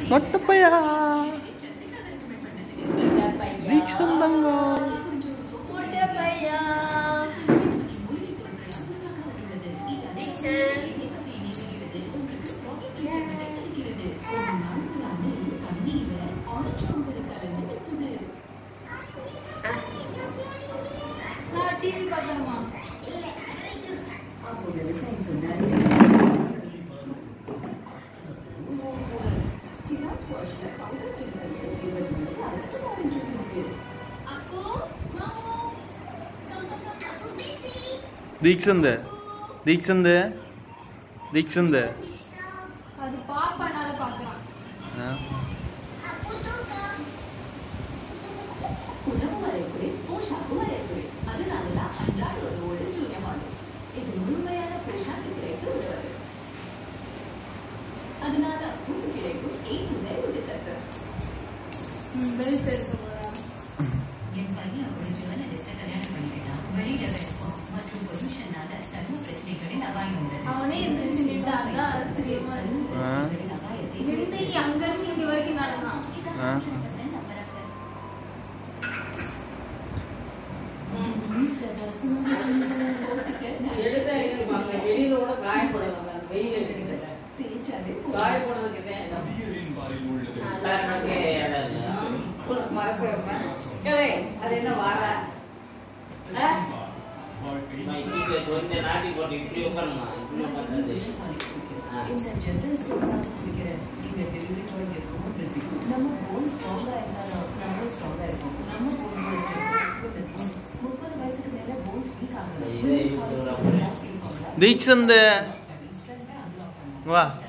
மொட்டப்பையா தீக்ஷன் தங்கோ மொட்டப்பையா தீக்ஷன் டிவி பார்க்கணுமா? दीक्षंदे दीक्षंदे दीक्षंदे அது பாப்பானால பார்க்கறான். உணவு வரைக்குறை போஷாக்கு வரைக்குறை அதனாலதான் அன்றாடோடு ஜூனியர் ஹார்லிக்ஸ் இது முழுமையான போஷாக்கு கிடைக்க உதவுது. அதனால உங்களுக்கு கிடைக்கும் A to Z ஊட்டச்சத்து. பெல் எடுத்து போறா. என் பையன் ஒரு ஜேர்னலிஸ்ட கல்யாணம் பண்ணிக்கிட்டான். வெளியில வெப்பம் மற்றும் பொல்யூஷனால சர்ம பிரச்சனைகளின் அபாயம் உள்ளது. அவனே செஞ்சு நின்றாங்க தெரியுமா? நின்று அங்க இருந்து இங்க வரைக்கும் நடந்தான். வெளியிலோட காயப்படலாம் வெயில் எடுத்துக்கிறேன் தேய்ச்சாலே காயப்படுறதுக்கு அது என்ன வார இந்த ஜெனரல் ஸ்டோர் குடிக்கிற நீங்க டெலிவரி பாய் இருக்கும் பிஸி நம்ம போன் ஸ்ட்ராங்கா இருந்தாலும் நம்ம ஸ்ட்ராங்கா இருக்கும் நம்ம போன் 30 வயசுக்கு மேல போன்ஸ் வீக் ஆகல दीक्षंदे वाह